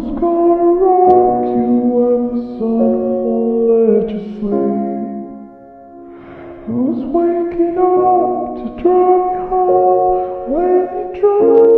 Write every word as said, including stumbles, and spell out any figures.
Who's gonna rock you when the sun won't let you sleep? Who's waking up to drive you home when you drive?